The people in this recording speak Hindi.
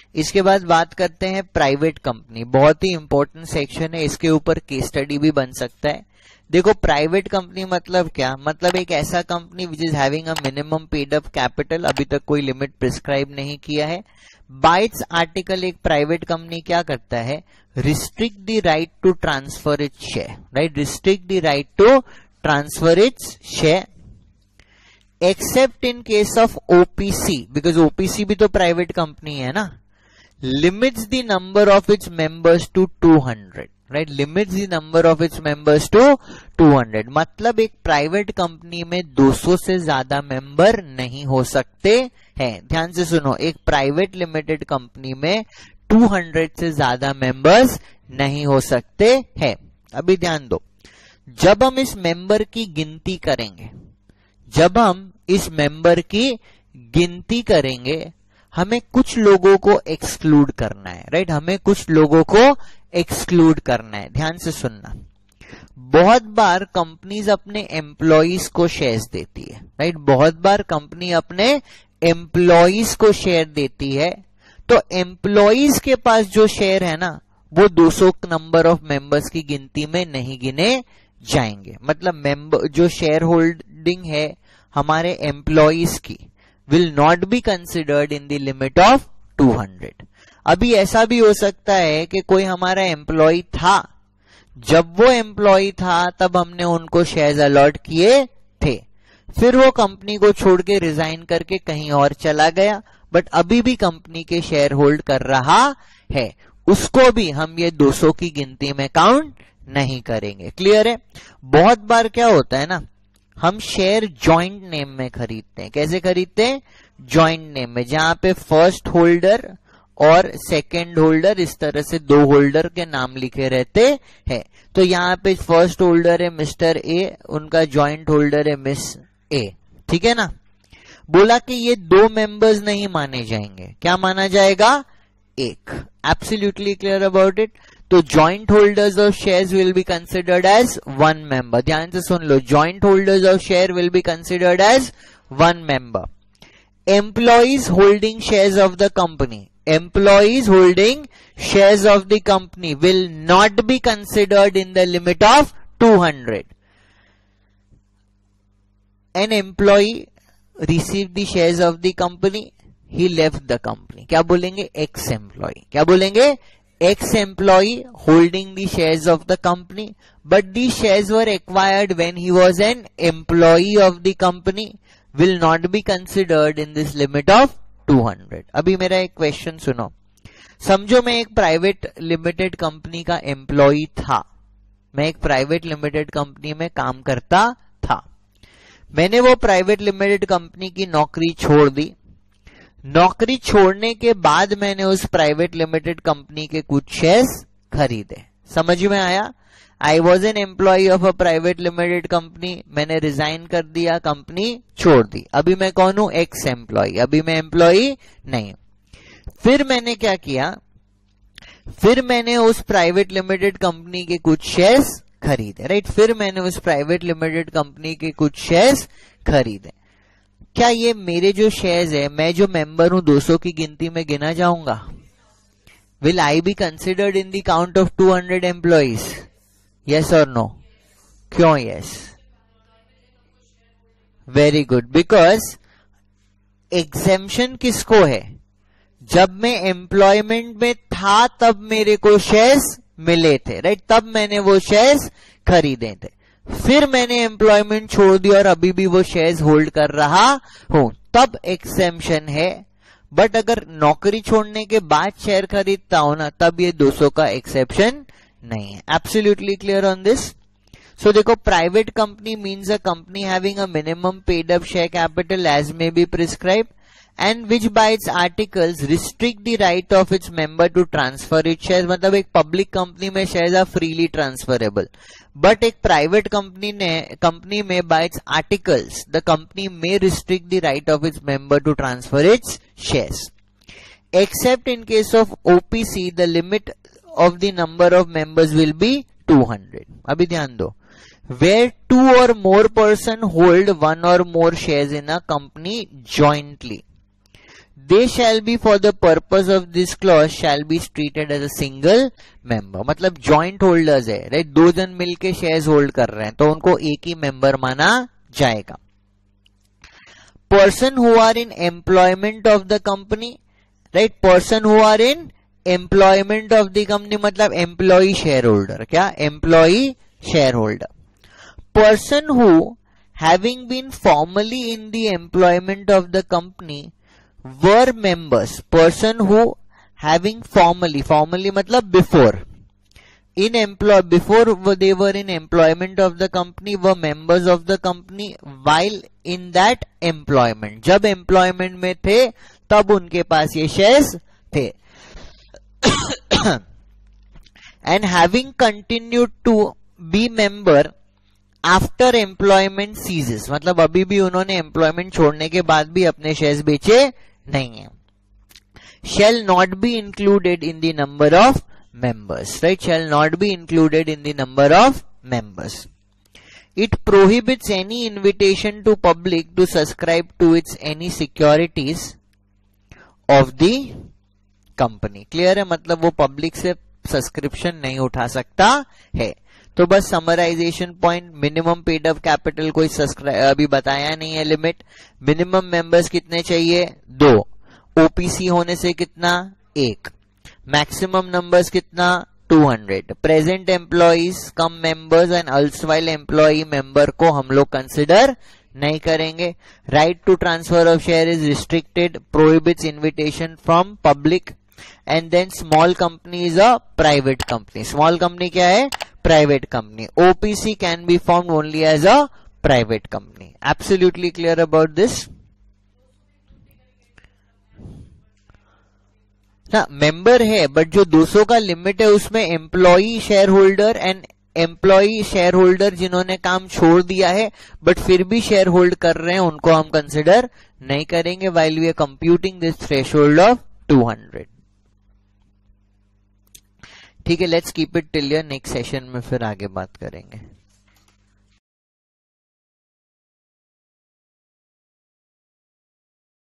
इसके बाद बात करते हैं प्राइवेट कंपनी, बहुत ही इंपॉर्टेंट सेक्शन है, इसके ऊपर केस स्टडी भी बन सकता है। देखो प्राइवेट कंपनी मतलब क्या, मतलब एक ऐसा company which is having a minimum paid up capital, अभी तक कोई लिमिट प्रिस्क्राइब नहीं किया है। बाय इट्स आर्टिकल एक प्राइवेट कंपनी क्या करता है, restrict the right to transfer its share, right, restrict the right to transfer its share except in case of OPC, because OPC भी तो प्राइवेट कंपनी है ना, limits the number of its members to 200, right, limits the number of its members to 200, मतलब एक प्राइवेट कंपनी में 200 से ज्यादा मेंबर नहीं हो सकते हैं। ध्यान से सुनो, एक प्राइवेट लिमिटेड कंपनी में 200 से ज्यादा मेंबर्स नहीं हो सकते हैं। अभी ध्यान दो, जब हम इस मेंबर की गिनती करेंगे, जब हम इस मेंबर की गिनती करेंगे, हमें कुछ लोगों को एक्सक्लूड करना है, राइट, हमें कुछ लोगों को एक्सक्लूड करना है। ध्यान से सुनना, बहुत बार कंपनीज अपने एम्प्लॉइज को शेयर्स देती है, राइट, बहुत बार कंपनी अपने एम्प्लॉइज को शेयर देती है, तो एम्प्लॉइज के पास जो शेयर है ना, वो 200 नंबर ऑफ मेंबर्स की गिनती में नहीं गिने जाएंगे। मतलब मेंबर जो शेयर होल्डिंग है हमारे एम्प्लॉइज की will not be considered in the limit of 200। अभी ऐसा भी हो सकता है कि कोई हमारा एम्प्लॉय था, जब वो एम्प्लॉय था तब हमने उनको शेयर्स अलॉट किए थे, फिर वो कंपनी को छोड़ के रिजाइन करके कहीं और चला गया, बट अभी भी कंपनी के शेयर होल्ड कर रहा है, उसको भी हम ये 200 की गिनती में काउंट नहीं करेंगे। क्लियर है? बहुत बार क्या होता है ना, हम शेयर जॉइंट नेम में खरीदते हैं। कैसे खरीदते हैं? जॉइंट नेम में, जहां पे फर्स्ट होल्डर और सेकंड होल्डर इस तरह से दो होल्डर के नाम लिखे रहते हैं। तो यहाँ पे फर्स्ट होल्डर है मिस्टर ए, उनका जॉइंट होल्डर है मिस ए, ठीक है ना। बोला कि ये दो मेंबर्स नहीं माने जाएंगे, क्या माना जाएगा? एक। Absolutely clear about it. तो joint holders of shares will be considered as one member. ध्यान से सुन लो, joint holders of share will be considered as one member. Employees holding shares of the company, employees holding shares of the company will not be considered in the limit of 200। An employee receive the shares of the company, he left the company. क्या बोलेंगे? Ex employ. क्या बोलेंगे? ex-employee holding the shares of the company, but these shares were acquired when he was an employee of the company, will not be considered in this limit of 200। अभी मेरा एक क्वेश्चन सुनो, समझो मैं एक प्राइवेट लिमिटेड कंपनी का एम्प्लॉई था, मैं एक प्राइवेट लिमिटेड कंपनी में काम करता था, मैंने वो प्राइवेट लिमिटेड कंपनी की नौकरी छोड़ दी। नौकरी छोड़ने के बाद मैंने उस प्राइवेट लिमिटेड कंपनी के कुछ शेयर्स खरीदे। समझ में आया? I was an employee of a private limited company, मैंने रिजाइन कर दिया, कंपनी छोड़ दी, अभी मैं कौन हूं? एक्स एम्प्लॉय, अभी मैं एम्प्लॉय नहीं। फिर मैंने क्या किया? फिर मैंने उस प्राइवेट लिमिटेड कंपनी के कुछ शेयर्स खरीदे, राइट, फिर मैंने उस प्राइवेट लिमिटेड कंपनी के कुछ शेयर्स खरीदे। क्या ये मेरे जो शेयर्स है, मैं जो मेंबर हूं 200 की गिनती में गिना जाऊंगा? Will I be considered in the count of 200 employees? Yes और नो? क्यों yes? Very good, because exemption किसको है? जब मैं एम्प्लॉयमेंट में था तब मेरे को शेयर्स मिले थे, राइट, तब मैंने वो शेयर्स खरीदे थे। फिर मैंने एम्प्लॉयमेंट छोड़ दिया और अभी भी वो शेयर्स होल्ड कर रहा हूं, तब एक्सेम्पशन है। बट अगर नौकरी छोड़ने के बाद शेयर खरीदता हूं ना, तब ये 200 का एक्सेप्शन नहीं है। Absolutely clear on this? So देखो, private company means a company having a minimum paid up share capital as may be prescribe and which by its articles restrict the right of its member to transfer its shares। मतलब एक पब्लिक कंपनी में shares are freely transferable, but एक प्राइवेट कंपनी में by its articles the company may restrict the right of its member to transfer its shares except in case of OPC the limit of the number of members will be 200। अभी ध्यान दो, where two or more person hold one or more shares in a company jointly, they shall be for the purpose of this clause shall be treated as a single member. मतलब जॉइंट होल्डर्स है, राइट, 2 जन मिलके शेयर्स होल्ड कर रहे हैं तो उनको एक ही मेंबर माना जाएगा। Person who are in employment of the company, right, person who are in employment of the company मतलब एम्प्लॉई शेयर होल्डर, क्या, employee share holder. Person who having been formerly in the employment of the company were members, person who having formerly मतलब before, in employ before they were in employment of the company were members of the company while in that employment, जब employment में थे तब उनके पास ये shares थे। and having continued to be member after employment ceases, मतलब अभी भी उन्होंने employment छोड़ने के बाद भी अपने shares बेचे नहीं है। shall not be included in the number of members, right, shall not be included in the number of members. It prohibits any invitation to public to subscribe to its any securities of the company. Clear है, मतलब वो पब्लिक से सब्सक्रिप्शन नहीं उठा सकता है। तो बस summarization point, minimum paid up capital कोई अभी बताया नहीं है लिमिट। मिनिमम मेंबर्स कितने चाहिए, 2, ओपीसी होने से कितना, 1, मैक्सिमम नंबर्स कितना, 200। Present employees cum members and erstwhile employee member को हम लोग कंसिडर नहीं करेंगे। Right to transfer of share is restricted, prohibits invitation from public. And then small company is a private company. Small company क्या है, private company. OPC can be formed only as a private company. Absolutely clear about this ना, मेंबर है बट जो 200 का लिमिट है उसमें employee share holder and employee share holder जिन्होंने काम छोड़ दिया है बट फिर भी शेयर होल्ड कर रहे हैं उनको हम कंसिडर नहीं करेंगे while we are computing this threshold of 200। ठीक है, let's keep it till your next session में फिर आगे बात करेंगे।